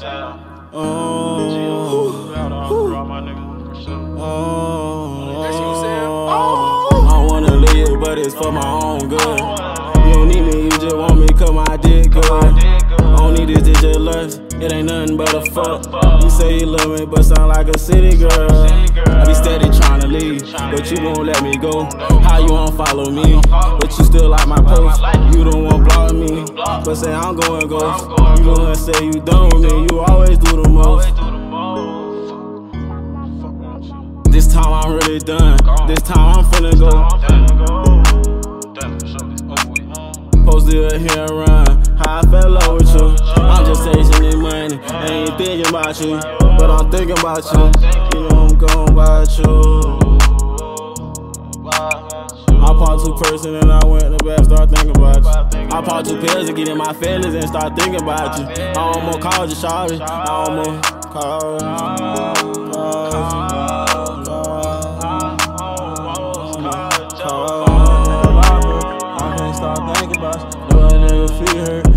I don't wanna leave, but it's for my own good. You don't need me, you just want me 'cause my dick good. I don't need this, it's just lust. It ain't nothing but a fuck. You say you love me, but sound like a city girl. I be steady tryna leave, but you won't let me go. How you won't follow me, but you still like my post. You don't want block me, but say I'm going ghost. You gonna say you done with me, you always do the most. This time I'm really done, this time I'm finna go. Posted here and run, how I fell out with you. I'm just chasing this money, I ain't thinking about you, but I'm thinking about you. You know I'm going about you. I popped 2 person and I went to the back, start thinking about you. I popped 2 pills to get in my feelings and start thinking about you. I almost called you, shawty. I almost called you. I can't stop thinking about you. No, I never feel hurt.